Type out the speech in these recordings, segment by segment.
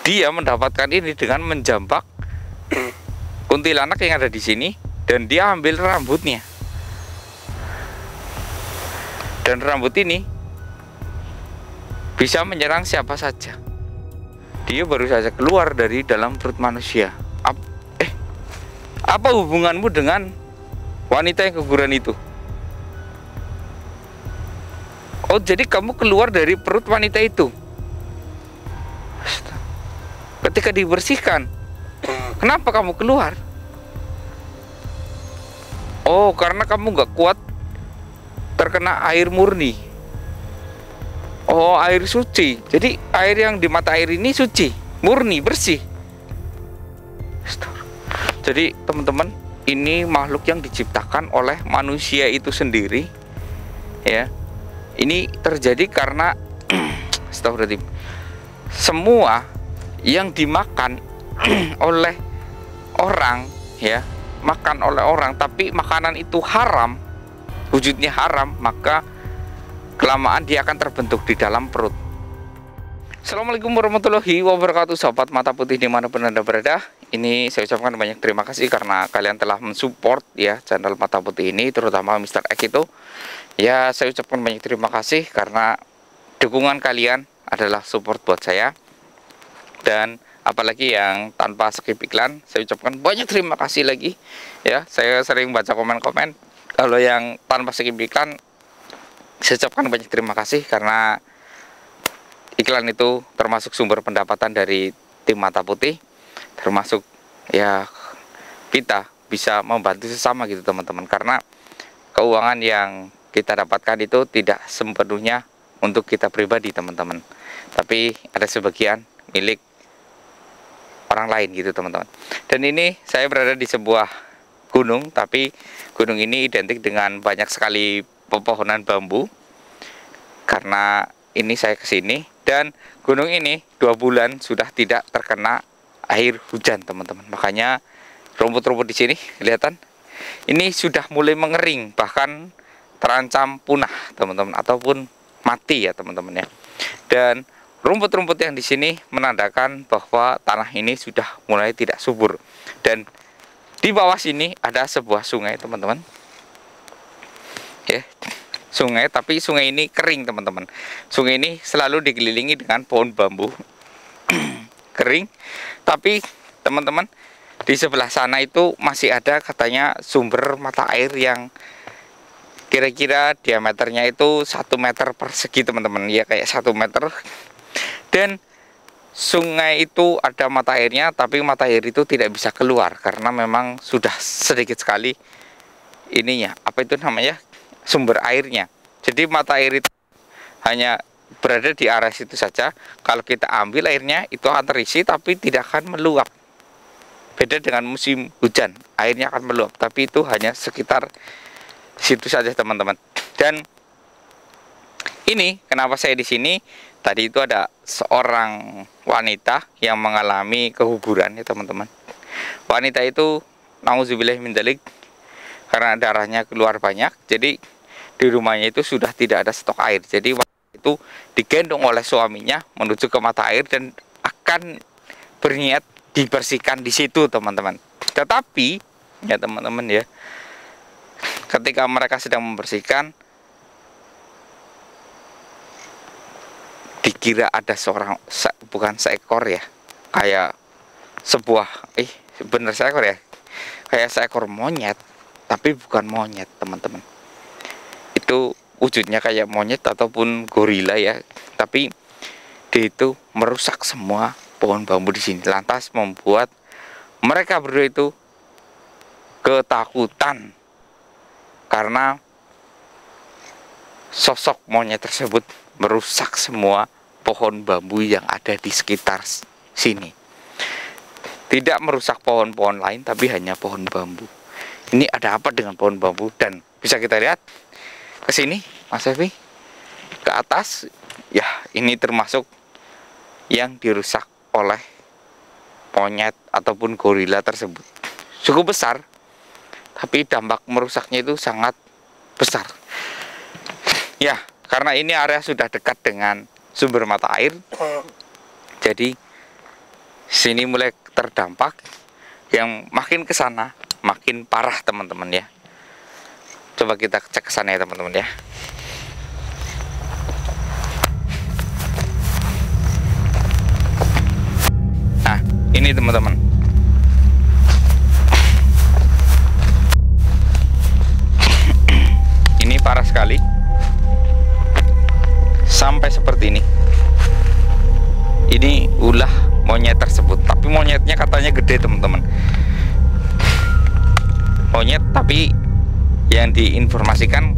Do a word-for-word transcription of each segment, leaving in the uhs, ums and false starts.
dia mendapatkan ini dengan menjambak kuntilanak yang ada di sini, dan dia ambil rambutnya. Dan rambut ini bisa menyerang siapa saja. Dia baru saja keluar dari dalam perut manusia. Ap eh, apa hubunganmu dengan wanita yang keguguran itu? Oh, jadi kamu keluar dari perut wanita itu. Ketika dibersihkan, kenapa kamu keluar? Oh, karena kamu gak kuat terkena air murni. Oh, air suci. Jadi air yang di mata air ini suci, murni, bersih. Jadi teman-teman, ini makhluk yang diciptakan oleh manusia itu sendiri, ya. Ini terjadi karena astagfirullahaladzim, semua yang dimakan oleh orang, ya, makan oleh orang, tapi makanan itu haram, wujudnya haram, maka kelamaan dia akan terbentuk di dalam perut. Assalamualaikum warahmatullahi wabarakatuh, sahabat mata putih dimanapun Anda berada. Ini saya ucapkan banyak terima kasih karena kalian telah mensupport ya channel Mata Putih ini, terutama mister X itu. Ya, saya ucapkan banyak terima kasih karena dukungan kalian adalah support buat saya. Dan apalagi yang tanpa skip iklan, saya ucapkan banyak terima kasih lagi. Ya, saya sering baca komen-komen. Kalau yang tanpa skip iklan, saya ucapkan banyak terima kasih karena iklan itu termasuk sumber pendapatan dari tim Mata Putih, termasuk ya kita bisa membantu sesama gitu teman-teman, karena keuangan yang kita dapatkan itu tidak sepenuhnya untuk kita pribadi teman-teman, tapi ada sebagian milik orang lain gitu teman-teman. Dan ini saya berada di sebuah gunung, tapi gunung ini identik dengan banyak sekali pepohonan bambu. Karena ini saya kesini, dan gunung ini dua bulan sudah tidak terkena air hujan teman-teman. Makanya rumput-rumput di sini kelihatan ini sudah mulai mengering, bahkan terancam punah teman-teman, ataupun mati ya teman-teman ya. Dan rumput-rumput yang di sini menandakan bahwa tanah ini sudah mulai tidak subur. Dan di bawah sini ada sebuah sungai teman-teman. Ya, sungai, tapi sungai ini kering teman-teman. Sungai ini selalu dikelilingi dengan pohon bambu kering. Tapi teman-teman, di sebelah sana itu masih ada katanya sumber mata air yang kira-kira diameternya itu satu meter persegi teman-teman, ya kayak satu meter. Dan sungai itu ada mata airnya, tapi mata air itu tidak bisa keluar karena memang sudah sedikit sekali ininya, apa itu namanya, sumber airnya. Jadi mata air itu hanya berada di area situ saja. Kalau kita ambil airnya itu akan terisi, tapi tidak akan meluap. Beda dengan musim hujan, airnya akan meluap, tapi itu hanya sekitar situ saja teman-teman. Dan ini kenapa saya di sini? Tadi itu ada seorang wanita yang mengalami keguguran ya teman-teman. Wanita itu nauzubillah min dzalik, karena darahnya keluar banyak, jadi di rumahnya itu sudah tidak ada stok air. Jadi wanita itu digendong oleh suaminya menuju ke mata air dan akan berniat dibersihkan di situ teman-teman. Tetapi ya teman-teman ya, ketika mereka sedang membersihkan, dikira ada seorang, se, bukan seekor ya, kayak sebuah, eh bener seekor ya, kayak seekor monyet, tapi bukan monyet teman-teman. Itu wujudnya kayak monyet ataupun gorila ya, tapi dia itu merusak semua pohon bambu di sini, lantas membuat mereka berdua itu ketakutan karena sosok monyet tersebut merusak semua pohon bambu yang ada di sekitar sini. Tidak merusak pohon-pohon lain, tapi hanya pohon bambu. Ini ada apa dengan pohon bambu? Dan bisa kita lihat ke sini, Mas Evi, ke atas. Ya, ini termasuk yang dirusak oleh monyet ataupun gorila tersebut. Cukup besar, tapi dampak merusaknya itu sangat besar. Ya, karena ini area sudah dekat dengan sumber mata air, jadi sini mulai terdampak, yang makin ke sana makin parah teman-teman ya. Coba kita cek ke sana ya teman-teman ya. Nah, ini teman-teman. Ini parah sekali. Sampai seperti ini. Ini ulah monyet tersebut, tapi monyetnya katanya gede teman-teman. Monyet tapi yang diinformasikan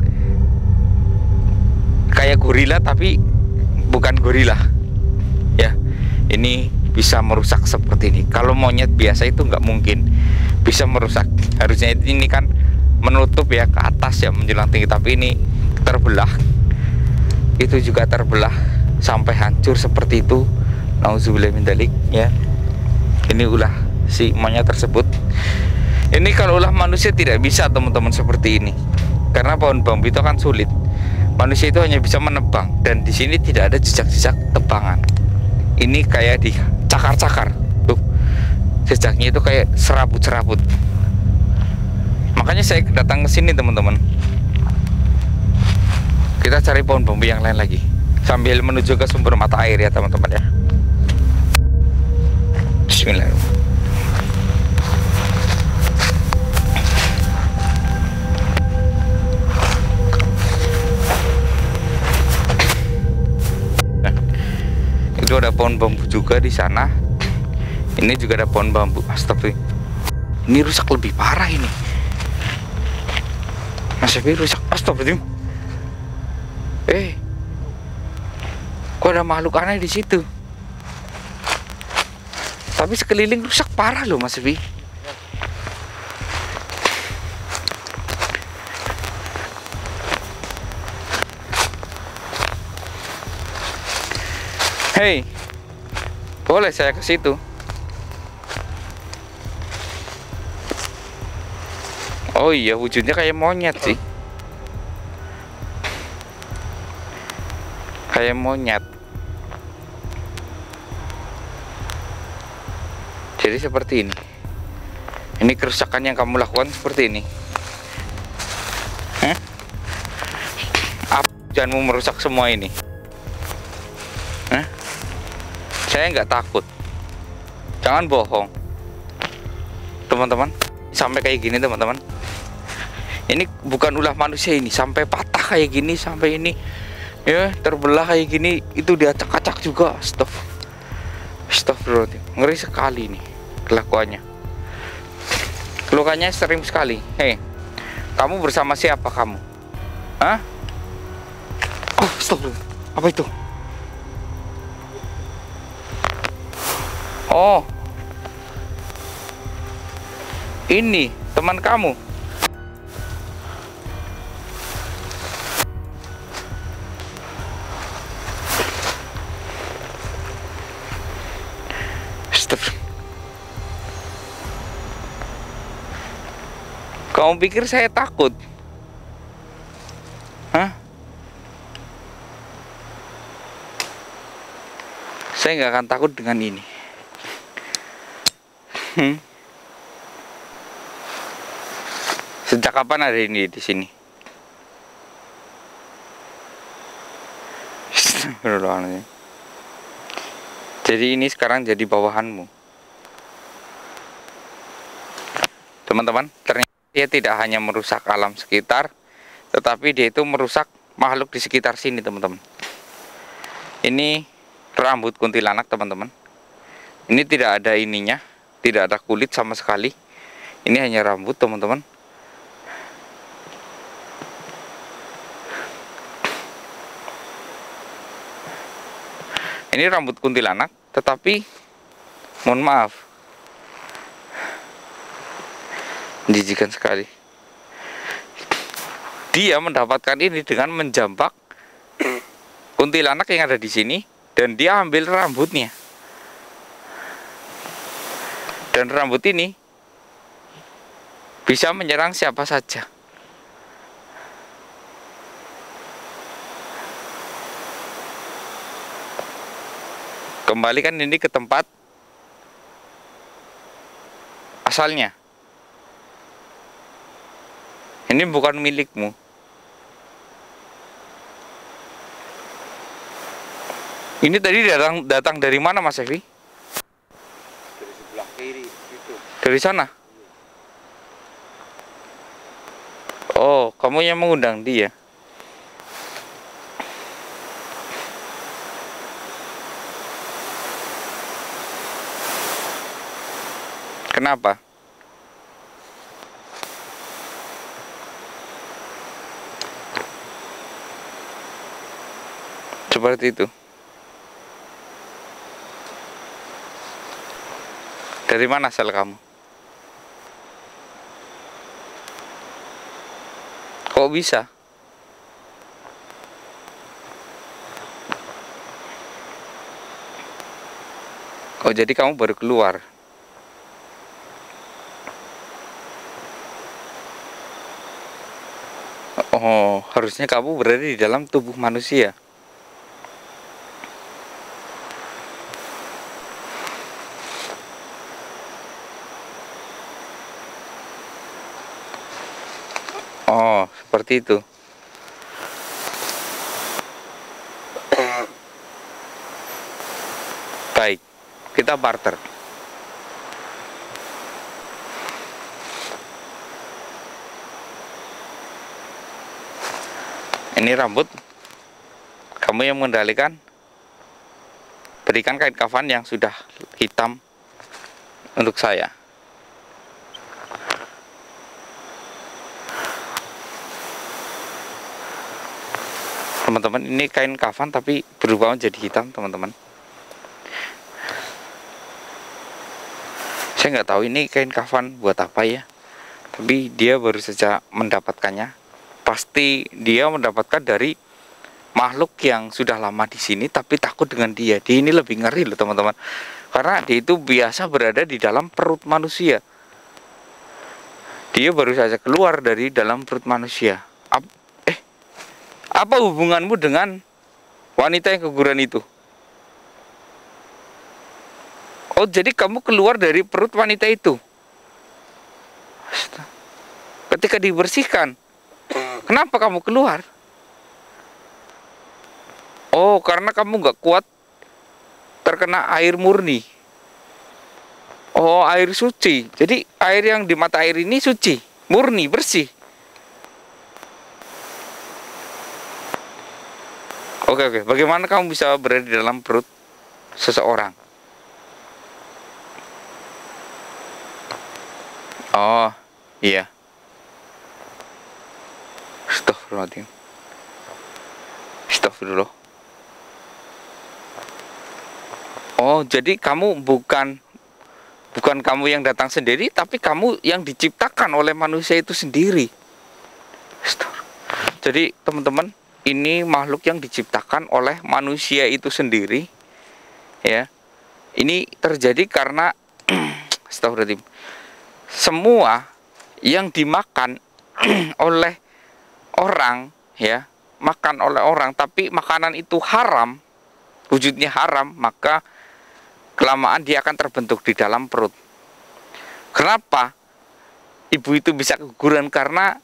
kayak gorila tapi bukan gorila ya. Ini bisa merusak seperti ini. Kalau monyet biasa itu nggak mungkin bisa merusak. Harusnya ini kan menutup ya ke atas ya menjulang tinggi, tapi ini terbelah. Itu juga terbelah sampai hancur seperti itu. Nauzubillah min dzalik ya. Ini ulah si monyet tersebut. Ini kalau ulah manusia tidak bisa teman-teman seperti ini. Karena pohon bambu itu kan sulit. Manusia itu hanya bisa menebang, dan di sini tidak ada jejak-jejak tebangan. Ini kayak di cakar-cakar. Tuh. Jejaknya itu kayak serabut-serabut. Makanya saya datang ke sini teman-teman. Kita cari pohon bambu yang lain lagi sambil menuju ke sumber mata air ya teman-teman ya. Bismillahirrahmanirrahim. Nah, itu ada pohon bambu juga di sana. Ini juga ada pohon bambu. Astagfirullah. Ini rusak lebih parah ini. Masih rusak. Astagfirullah. Eh, kok ada makhluk aneh di situ? Tapi sekeliling rusak parah loh Mas Evi. Hei, boleh saya ke situ? Oh iya, wujudnya kayak monyet sih. Kayak monyet. Jadi seperti ini. Ini kerusakan yang kamu lakukan seperti ini. Hah? Apa tujuanmu merusak semua ini? Hah? Saya nggak takut. Jangan bohong, teman-teman. Sampai kayak gini teman-teman. Ini bukan ulah manusia ini. Sampai patah kayak gini, sampai ini ya terbelah kayak gini. Itu diacak-acak juga. Stop. Astagfirullahaladzim, ngeri sekali nih kelakuannya. Keluhannya sering sekali. Hei, kamu bersama siapa kamu? Hah? Oh, astagfirullah. Apa itu? Oh, ini teman kamu. Kamu pikir saya takut? Hah? Saya nggak akan takut dengan ini. Hmm? Sejak kapan ada ini di sini? Jadi ini sekarang jadi bawahanmu, teman-teman. Ternyata dia tidak hanya merusak alam sekitar, tetapi dia itu merusak makhluk di sekitar sini, teman-teman. Ini rambut kuntilanak, teman-teman. Ini tidak ada ininya, tidak ada kulit sama sekali. Ini hanya rambut, teman-teman. Ini rambut kuntilanak, tetapi mohon maaf, menjijikan sekali. Dia mendapatkan ini dengan menjambak kuntilanak yang ada di sini, dan dia ambil rambutnya. Dan rambut ini bisa menyerang siapa saja. Kembalikan ini ke tempat asalnya. Ini bukan milikmu. Ini tadi datang datang dari mana, Mas Evi? Dari sebelah kiri itu. Dari sana. Oh, kamu yang mengundang dia. Kenapa? Seperti itu. Dari mana asal kamu? Kok bisa? Oh, jadi kamu baru keluar. Oh, harusnya kamu berada di dalam tubuh manusia. Oh, seperti itu. Baik, kita barter. Ini rambut, kamu yang mengendalikan. Berikan kain kafan yang sudah hitam untuk saya. Teman-teman, ini kain kafan tapi berubah menjadi hitam, teman-teman. Saya nggak tahu ini kain kafan buat apa ya, tapi dia baru saja mendapatkannya. Pasti dia mendapatkan dari makhluk yang sudah lama di sini tapi takut dengan dia. Dia ini lebih ngeri loh, teman-teman, karena dia itu biasa berada di dalam perut manusia. Dia baru saja keluar dari dalam perut manusia. Ap eh, apa hubunganmu dengan wanita yang keguguran itu? Oh, jadi kamu keluar dari perut wanita itu. Ketika dibersihkan, kenapa kamu keluar? Oh, karena kamu nggak kuat terkena air murni. Oh, air suci. Jadi air yang di mata air ini suci, murni, bersih. Oke, oke. Bagaimana kamu bisa berada di dalam perut seseorang? Oh, iya. Astagfirullahaladzim. Astagfirullah. Oh, jadi kamu bukan bukan kamu yang datang sendiri, tapi kamu yang diciptakan oleh manusia itu sendiri. Jadi teman-teman, ini makhluk yang diciptakan oleh manusia itu sendiri, ya. Ini terjadi karena astagfirullahaladzim. Semua yang dimakan oleh orang, ya, makan oleh orang, tapi makanan itu haram, wujudnya haram, maka kelamaan dia akan terbentuk di dalam perut. Kenapa ibu itu bisa keguguran? Karena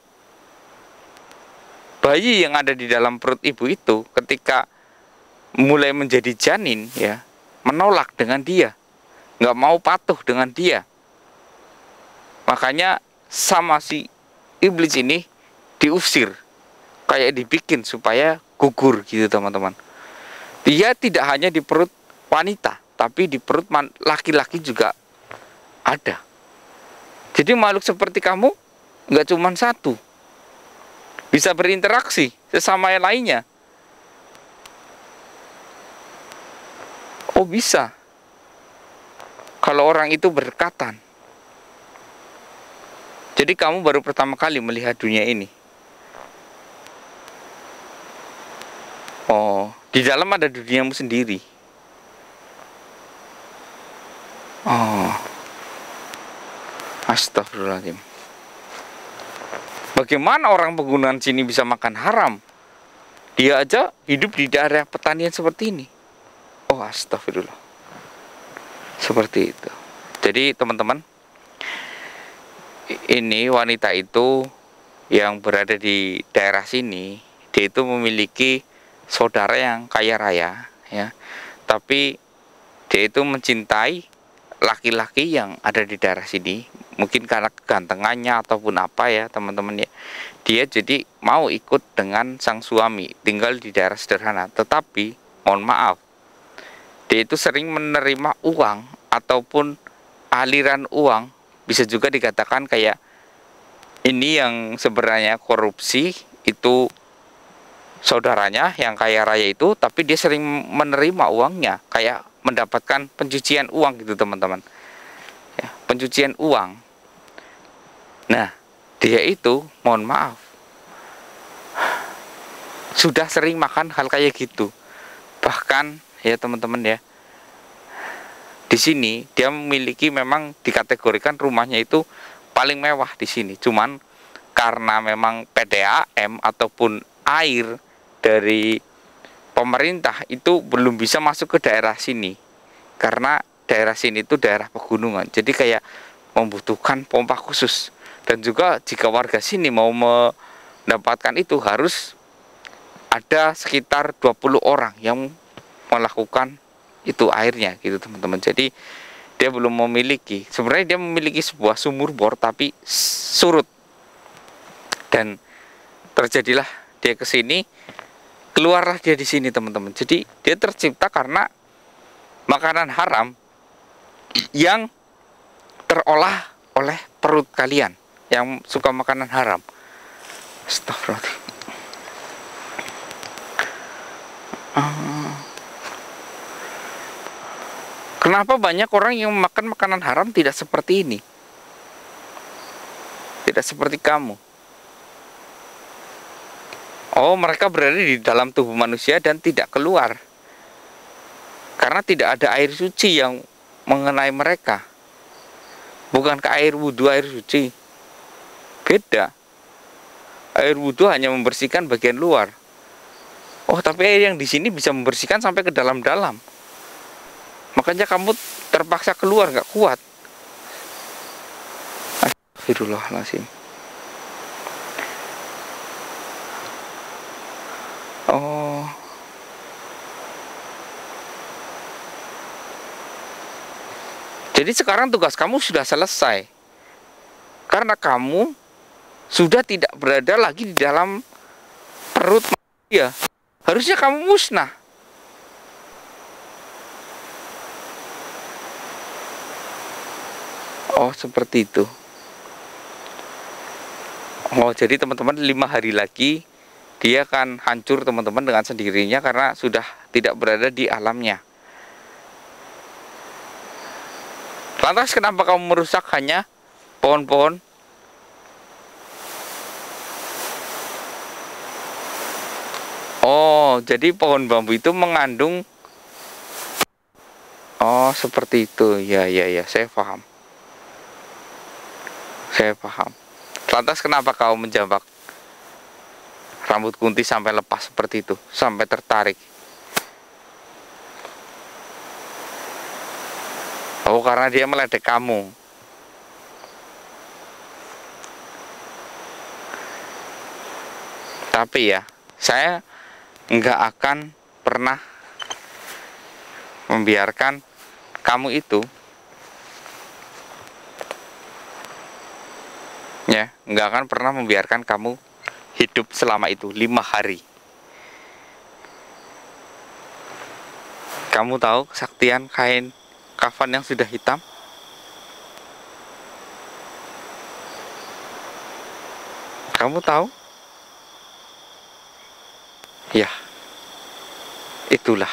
bayi yang ada di dalam perut ibu itu ketika mulai menjadi janin, ya, menolak dengan dia, nggak mau patuh dengan dia. Makanya sama si iblis ini diusir, kayak dibikin supaya gugur gitu, teman-teman. Dia tidak hanya di perut wanita, tapi di perut laki-laki juga ada. Jadi makhluk seperti kamu nggak cuma satu, bisa berinteraksi sesama yang lainnya. Oh, bisa. Kalau orang itu berdekatan. Jadi kamu baru pertama kali melihat dunia ini. Oh, di dalam ada duniamu sendiri. Oh, astagfirullahaladzim. Bagaimana orang penggunaan sini bisa makan haram? Dia aja hidup di daerah pertanian seperti ini. Oh, astagfirullah. Seperti itu. Jadi teman-teman, ini wanita itu yang berada di daerah sini, dia itu memiliki saudara yang kaya raya, ya. Tapi dia itu mencintai laki-laki yang ada di daerah sini, mungkin karena kegantengannya ataupun apa ya teman-teman ya. Dia jadi mau ikut dengan sang suami tinggal di daerah sederhana. Tetapi mohon maaf, dia itu sering menerima uang ataupun aliran uang, bisa juga dikatakan kayak ini yang sebenarnya korupsi itu saudaranya yang kaya raya itu, tapi dia sering menerima uangnya, kayak mendapatkan pencucian uang gitu teman-teman ya, pencucian uang. Nah, dia itu mohon maaf sudah sering makan hal kayak gitu. Bahkan ya teman-teman ya, di sini dia memiliki, memang dikategorikan rumahnya itu paling mewah di sini. Cuman karena memang P D A M ataupun air dari pemerintah itu belum bisa masuk ke daerah sini, karena daerah sini itu daerah pegunungan, jadi kayak membutuhkan pompa khusus. Dan juga jika warga sini mau mendapatkan itu harus ada sekitar dua puluh orang yang melakukan itu airnya gitu teman-teman. Jadi dia belum memiliki, sebenarnya dia memiliki sebuah sumur bor tapi surut, dan terjadilah dia ke sini, keluarlah dia di sini teman-teman. Jadi dia tercipta karena makanan haram yang terolah oleh perut kalian yang suka makanan haram. Astagfirullah. Kenapa banyak orang yang makan makanan haram tidak seperti ini? Tidak seperti kamu. Oh, mereka berada di dalam tubuh manusia dan tidak keluar, karena tidak ada air suci yang mengenai mereka. Bukan ke air wudhu, air suci. Beda. Air wudhu hanya membersihkan bagian luar. Oh, tapi air yang di sini bisa membersihkan sampai ke dalam-dalam. Makanya kamu terpaksa keluar, gak kuat. Astagfirullahaladzim. Oh. Jadi sekarang tugas kamu sudah selesai, karena kamu sudah tidak berada lagi di dalam perut manusia. Harusnya kamu musnah. Oh, seperti itu. Oh, jadi teman-teman, lima hari lagi dia akan hancur teman-teman dengan sendirinya karena sudah tidak berada di alamnya. Lantas kenapa kamu merusak hanya pohon-pohon? Oh, jadi pohon bambu itu mengandung. Oh, seperti itu. Ya, ya, ya, saya paham. Saya paham. Lantas kenapa kau menjambak rambut Kunti sampai lepas seperti itu, sampai tertarik? Oh, karena dia meledek kamu. Tapi ya, saya nggak akan pernah membiarkan kamu itu, ya, nggak akan pernah membiarkan kamu hidup selama itu lima hari. Kamu tahu kesaktian kain kafan yang sudah hitam? Kamu tahu? Ya, itulah.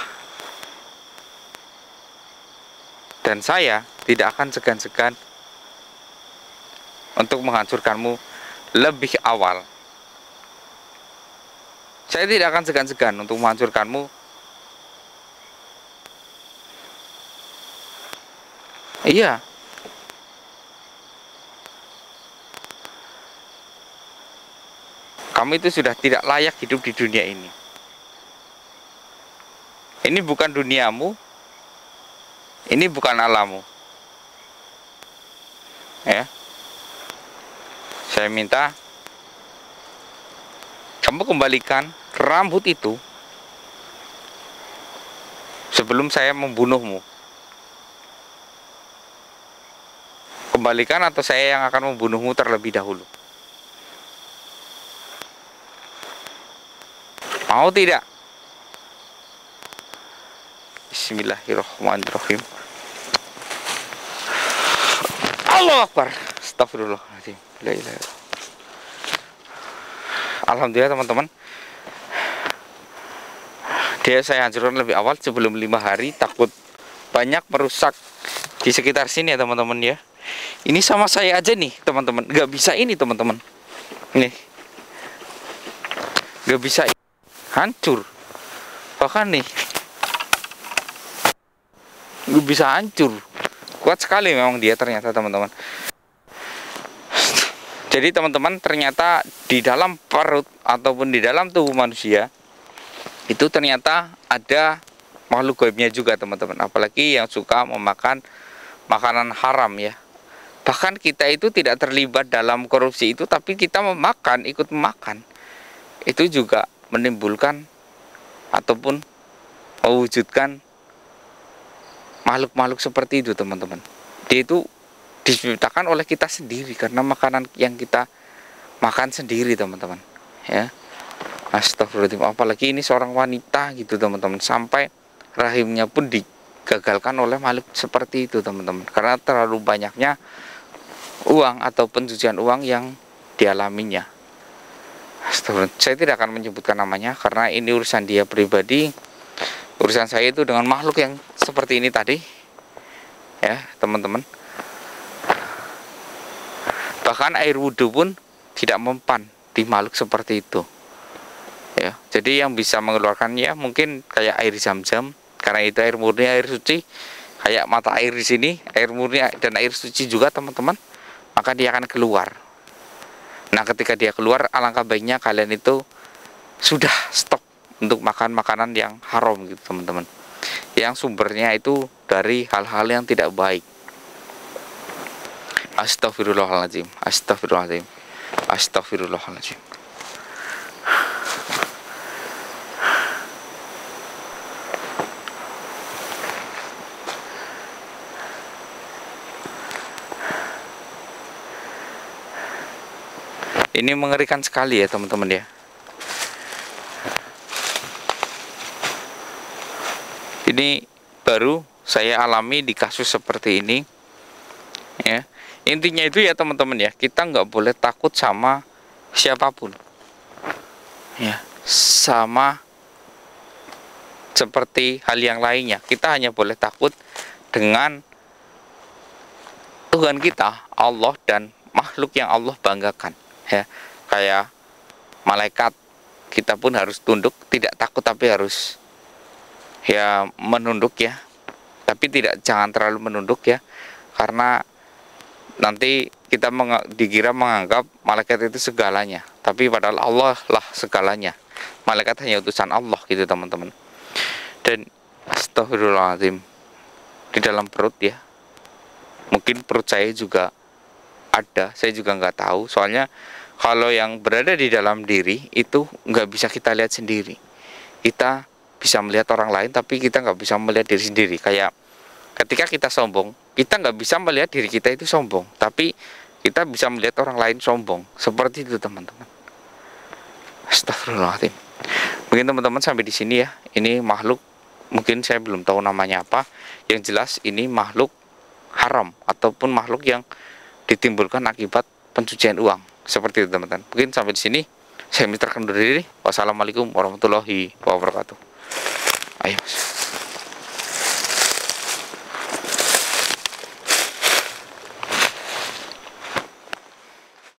Dan saya tidak akan segan-segan untuk menghancurkanmu lebih awal. Saya tidak akan segan-segan untuk menghancurkanmu. Iya. Kamu itu sudah tidak layak hidup di dunia ini. Ini bukan duniamu. Ini bukan alammu. Ya. Saya minta kamu kembalikan rambut itu sebelum saya membunuhmu. Kembalikan atau saya yang akan membunuhmu terlebih dahulu. Mau tidak? Bismillahirrahmanirrahim. Allahu Akbar. Astagfirullahaladzim. La ilaha illallah. Alhamdulillah teman-teman, dia saya hancurkan lebih awal sebelum lima hari, takut banyak merusak di sekitar sini ya teman-teman ya. Ini sama saya aja nih teman-teman, nggak bisa ini teman-teman, nih nggak bisa, hancur, bahkan nih nggak bisa hancur, kuat sekali memang dia ternyata teman-teman. Jadi teman-teman, ternyata di dalam perut ataupun di dalam tubuh manusia itu ternyata ada makhluk gaibnya juga teman-teman. Apalagi yang suka memakan makanan haram ya. Bahkan kita itu tidak terlibat dalam korupsi itu, tapi kita memakan, ikut memakan. Itu juga menimbulkan ataupun mewujudkan makhluk-makhluk seperti itu teman-teman. Dia itu diciptakan oleh kita sendiri karena makanan yang kita makan sendiri teman-teman ya. Astagfirullahaladzim, apalagi ini seorang wanita gitu teman-teman, sampai rahimnya pun digagalkan oleh makhluk seperti itu teman-teman, karena terlalu banyaknya uang atau pencucian uang yang dialaminya. Astagfirullah, saya tidak akan menyebutkan namanya karena ini urusan dia pribadi. Urusan saya itu dengan makhluk yang seperti ini tadi ya teman-teman. Bahkan air wudhu pun tidak mempan di makhluk seperti itu ya. Jadi yang bisa mengeluarkannya mungkin kayak air zam-zam, karena itu air murni, air suci, kayak mata air di sini, air murni dan air suci juga teman-teman, maka dia akan keluar. Nah ketika dia keluar, alangkah baiknya kalian itu sudah stop untuk makan makanan yang haram gitu teman-teman, yang sumbernya itu dari hal-hal yang tidak baik. Astagfirullahaladzim, astagfirullahaladzim, astagfirullahaladzim. Ini mengerikan sekali ya teman-teman ya. Ini baru saya alami di kasus seperti ini ya. Intinya itu ya teman-teman ya, kita nggak boleh takut sama siapapun ya, sama seperti hal yang lainnya. Kita hanya boleh takut dengan Tuhan kita, Allah, dan makhluk yang Allah banggakan ya. Kayak malaikat, kita pun harus tunduk, tidak takut tapi harus ya menunduk ya, tapi tidak, jangan terlalu menunduk ya, karena nanti kita meng, dikira menganggap malaikat itu segalanya, tapi padahal Allah lah segalanya. Malaikat hanya utusan Allah gitu teman-teman. Dan astagfirullahaladzim, di dalam perut ya, mungkin perut saya juga ada, saya juga nggak tahu. Soalnya kalau yang berada di dalam diri itu nggak bisa kita lihat sendiri. Kita bisa melihat orang lain, tapi kita nggak bisa melihat diri sendiri. Kayak ketika kita sombong, kita nggak bisa melihat diri kita itu sombong, tapi kita bisa melihat orang lain sombong. Seperti itu teman-teman. Astagfirullahaladzim. Mungkin teman-teman sampai di sini ya. Ini makhluk, mungkin saya belum tahu namanya apa. Yang jelas ini makhluk haram ataupun makhluk yang ditimbulkan akibat pencucian uang. Seperti itu teman-teman. Mungkin sampai di sini saya minta undur diri. Wassalamualaikum warahmatullahi wabarakatuh. Ayo.